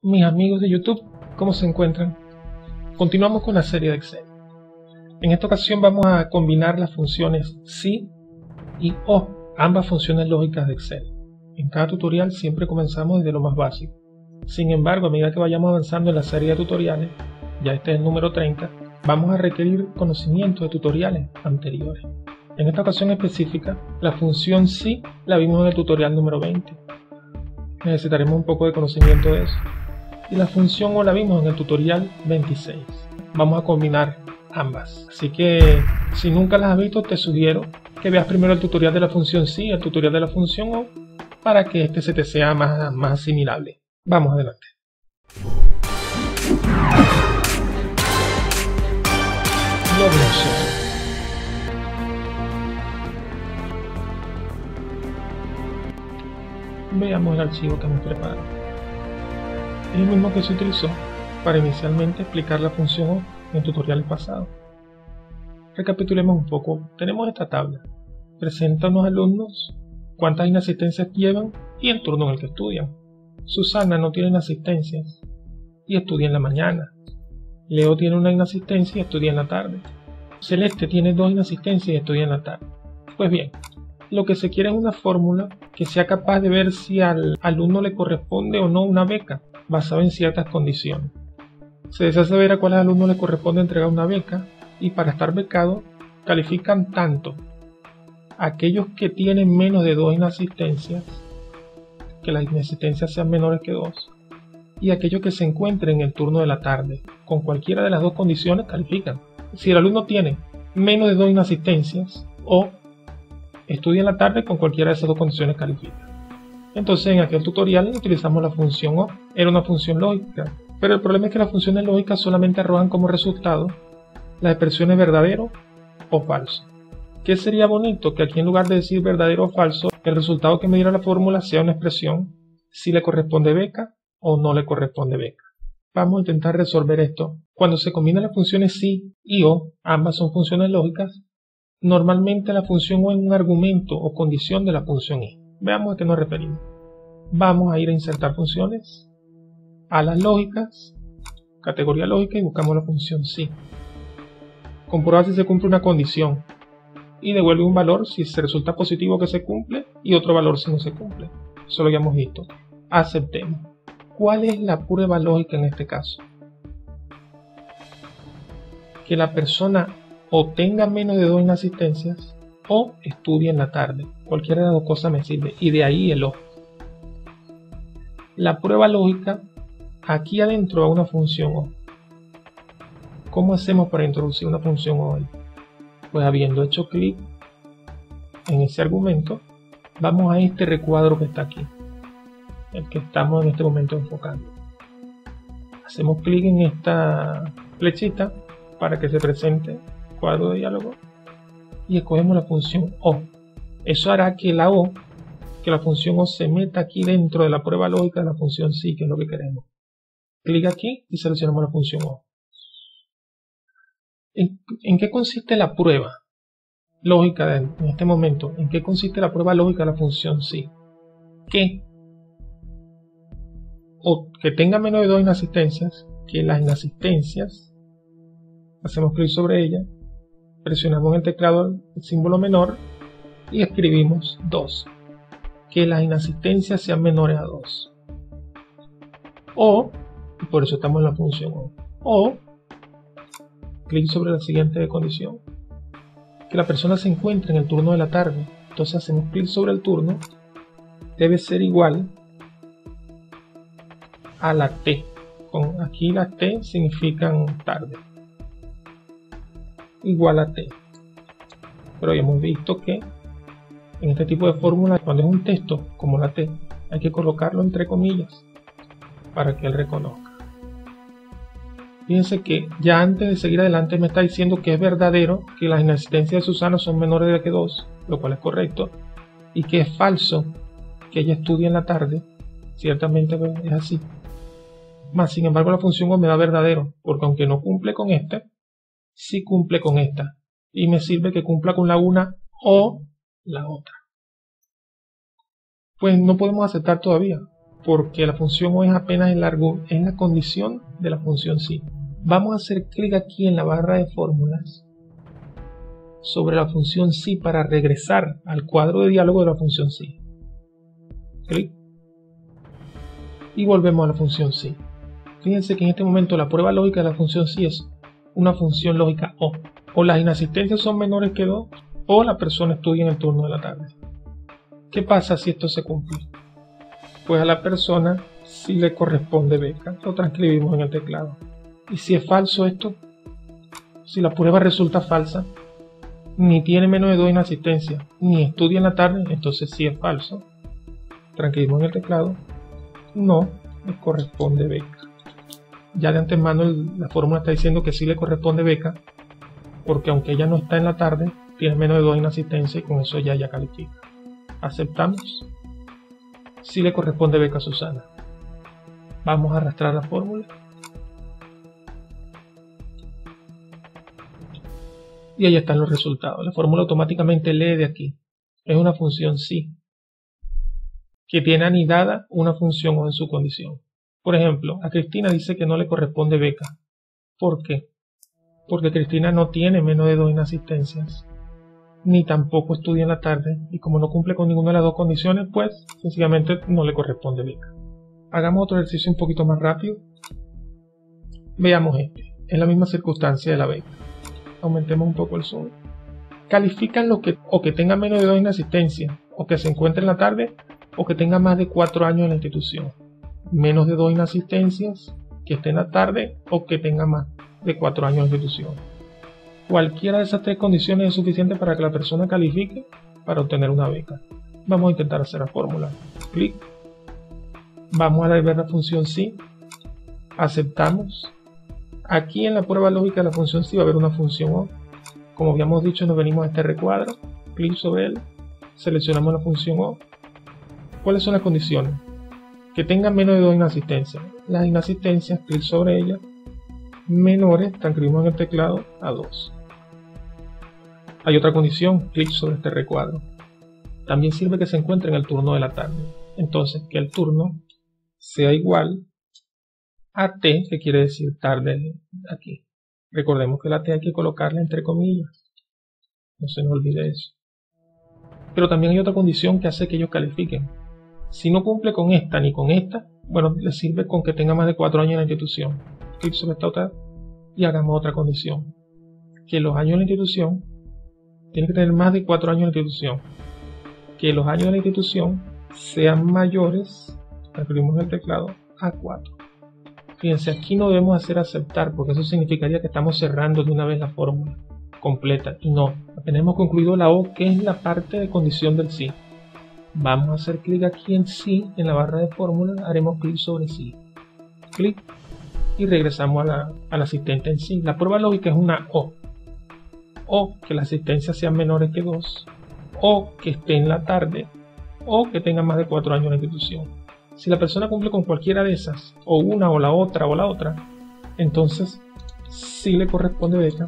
Mis amigos de YouTube, ¿cómo se encuentran? Continuamos con la serie de Excel. En esta ocasión vamos a combinar las funciones SI y O, ambas funciones lógicas de Excel. En cada tutorial siempre comenzamos desde lo más básico. Sin embargo, a medida que vayamos avanzando en la serie de tutoriales, ya este es el número 30, vamos a requerir conocimiento de tutoriales anteriores. En esta ocasión específica, la función SI la vimos en el tutorial número 20. Necesitaremos un poco de conocimiento de eso. Y la función O la vimos en el tutorial 26. Vamos a combinar ambas. Así que si nunca las has visto, te sugiero que veas primero el tutorial de la función SI y el tutorial de la función O para que este se te sea más asimilable. Vamos adelante. Globosol. Veamos el archivo que hemos preparado. Es el mismo que se utilizó para inicialmente explicar la función O en tutoriales pasados. Recapitulemos un poco. Tenemos esta tabla. Presenta unos alumnos, cuántas inasistencias llevan y el turno en el que estudian. Susana no tiene inasistencias y estudia en la mañana. Leo tiene una inasistencia y estudia en la tarde. Celeste tiene 2 inasistencias y estudia en la tarde. Pues bien, lo que se quiere es una fórmula que sea capaz de ver si al alumno le corresponde o no una beca, basada en ciertas condiciones. Se desea saber a cuáles alumnos le corresponde entregar una beca, y para estar becado califican tanto aquellos que tienen menos de 2 inasistencias, que las inasistencias sean menores que 2, y aquellos que se encuentren en el turno de la tarde. Con cualquiera de las dos condiciones califican. Si el alumno tiene menos de 2 inasistencias o estudia en la tarde, con cualquiera de esas dos condiciones califica. Entonces en aquel tutorial utilizamos la función O, era una función lógica, pero el problema es que las funciones lógicas solamente arrojan como resultado las expresiones verdadero o falso. ¿Qué sería bonito? Que aquí en lugar de decir verdadero o falso, el resultado que me diera la fórmula sea una expresión si le corresponde beca o no le corresponde beca. Vamos a intentar resolver esto. Cuando se combinan las funciones SI y O, ambas son funciones lógicas, normalmente la función O es un argumento o condición de la función I. Veamos a qué nos referimos. Vamos a ir a insertar funciones, a las lógicas, categoría lógica, y buscamos la función SI. Comprueba si se cumple una condición y devuelve un valor si se resulta positivo que se cumple y otro valor si no se cumple. Eso lo habíamos visto. Aceptemos. ¿Cuál es la prueba lógica en este caso? Que la persona o tenga menos de 2 inasistencias o estudie en la tarde. Cualquiera de las dos cosas me sirve, y de ahí el O. La prueba lógica, aquí adentro va una función O. ¿Cómo hacemos para introducir una función O ahí? Pues habiendo hecho clic en ese argumento, vamos a este recuadro que está aquí, el que estamos en este momento enfocando. Hacemos clic en esta flechita para que se presente el cuadro de diálogo y escogemos la función O. Eso hará que la función O se meta aquí dentro de la prueba lógica de la función SI, que es lo que queremos. Clic aquí y seleccionamos la función O. ¿En qué consiste la prueba lógica en este momento? ¿En qué consiste la prueba lógica de la función SI? Que tenga menos de 2 inasistencias, que las inasistencias, hacemos clic sobre ella, presionamos en el teclado el símbolo menor y escribimos 2. Que las inasistencias sean menores a 2. O, y por eso estamos en la función O, clic sobre la siguiente condición, que la persona se encuentre en el turno de la tarde. Entonces hacemos clic sobre el turno, debe ser igual a la T. Aquí las T significan tarde. Igual a T. Pero ya hemos visto que en este tipo de fórmula, cuando es un texto como la T, hay que colocarlo entre comillas para que él reconozca. Fíjense que ya antes de seguir adelante me está diciendo que es verdadero que las inasistencias de Susana son menores de que 2, lo cual es correcto, y que es falso que ella estudie en la tarde. Ciertamente es así. Más sin embargo la función O me da verdadero, porque aunque no cumple con esta, sí cumple con esta, y me sirve que cumpla con la una o la otra. Pues no podemos aceptar todavía, porque la función O es apenas es la condición de la función sí. Vamos a hacer clic aquí en la barra de fórmulas sobre la función sí para regresar al cuadro de diálogo de la función sí. Clic. Y volvemos a la función sí. Fíjense que en este momento la prueba lógica de la función sí es una función lógica O. O las inasistencias son menores que 2 o la persona estudia en el turno de la tarde. ¿Qué pasa si esto se cumple? Pues a la persona sí le corresponde beca. Lo transcribimos en el teclado. Y si es falso esto, si la prueba resulta falsa, ni tiene menos de 2 inasistencias, ni estudia en la tarde, entonces sí es falso. Transcribimos en el teclado, no le corresponde beca. Ya de antemano la fórmula está diciendo que sí le corresponde beca, porque aunque ella no está en la tarde, tiene menos de 2 inasistencias y con eso ya califica. Aceptamos. Sí le corresponde beca a Susana. Vamos a arrastrar la fórmula. Y ahí están los resultados. La fórmula automáticamente lee de aquí. Es una función sí, que tiene anidada una función O en su condición. Por ejemplo, a Cristina dice que no le corresponde beca. ¿Por qué? Porque Cristina no tiene menos de 2 inasistencias, ni tampoco estudia en la tarde, y como no cumple con ninguna de las dos condiciones, pues sencillamente no le corresponde beca. Hagamos otro ejercicio un poquito más rápido. Veamos este. Es la misma circunstancia de la beca. Aumentemos un poco el zoom. Califican los que o que tengan menos de 2 inasistencias, o que se encuentre en la tarde, o que tenga más de 4 años en la institución. Menos de 2 inasistencias, que esté en la tarde, o que tenga más de 4 años en la institución. Cualquiera de esas 3 condiciones es suficiente para que la persona califique para obtener una beca. Vamos a intentar hacer la fórmula. Clic. Vamos a ver la función sí. Aceptamos. Aquí en la prueba lógica de la función sí va a haber una función O. Como habíamos dicho, nos venimos a este recuadro, clic sobre él, seleccionamos la función O. ¿Cuáles son las condiciones? Que tengan menos de 2 inasistencias. Las inasistencias, clic sobre ellas, menores, transcribimos en el teclado a 2. Hay otra condición, clic sobre este recuadro. También sirve que se encuentre en el turno de la tarde. Entonces, que el turno sea igual a T, que quiere decir tarde aquí. Recordemos que la T hay que colocarla entre comillas. No se nos olvide eso. Pero también hay otra condición que hace que ellos califiquen. Si no cumple con esta ni con esta, bueno, le sirve con que tenga más de 4 años en la institución. Clic sobre esta otra y hagamos otra condición. Que los años en la institución tienen que tener más de 4 años en la institución. Que los años de la institución sean mayores, transferimos el teclado, a 4. Fíjense, aquí no debemos hacer aceptar, porque eso significaría que estamos cerrando de una vez la fórmula completa. Y no, apenas hemos concluido la O, que es la parte de condición del sí. Vamos a hacer clic aquí en sí, en la barra de fórmula, haremos clic sobre sí. Clic y regresamos al asistente en sí. La prueba lógica es una O. O que las asistencias sean menores que 2, o que esté en la tarde, o que tenga más de 4 años en la institución. Si la persona cumple con cualquiera de esas, o una o la otra, entonces sí le corresponde beca.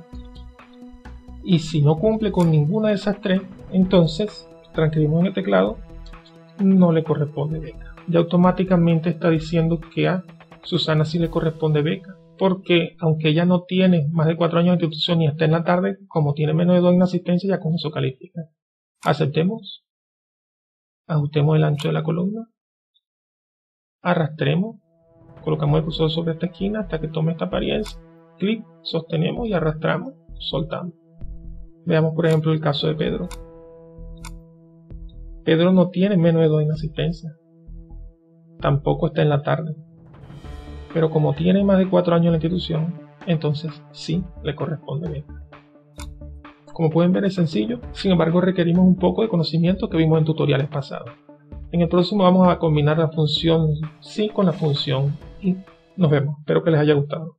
Y si no cumple con ninguna de esas 3, entonces, transcribimos en el teclado, no le corresponde beca. Ya automáticamente está diciendo que a Susana sí le corresponde beca, porque aunque ella no tiene más de 4 años de institución y está en la tarde, como tiene menos de 2 en asistencia, ya con eso califica. Aceptemos. Ajustemos el ancho de la columna. Arrastremos, colocamos el cursor sobre esta esquina hasta que tome esta apariencia, clic, sostenemos y arrastramos, soltamos. Veamos por ejemplo el caso de Pedro. Pedro no tiene menos de 2 inasistencias, tampoco está en la tarde, pero como tiene más de 4 años en la institución, entonces sí le corresponde beca. Como pueden ver es sencillo, sin embargo requerimos un poco de conocimiento que vimos en tutoriales pasados. En el próximo vamos a combinar la función sí con la función y nos vemos. Espero que les haya gustado.